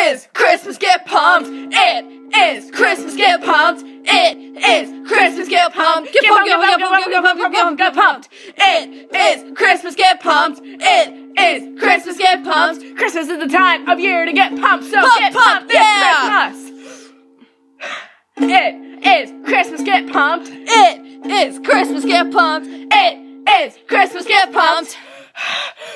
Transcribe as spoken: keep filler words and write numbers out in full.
is Christmas, get pumped. It is Christmas, get pumped. It is Christmas, get pumped. Get pumped, get pumped, get pumped, get pumped, get pumped, get pumped. It is Christmas, get pumped. It is Christmas, get pumped. Christmas is the time of year to get pumped, so Pump, get pump, pumped this yeah. Christmas. It is Christmas, get pumped. It is Christmas, get pumped. It is Christmas, get pumped.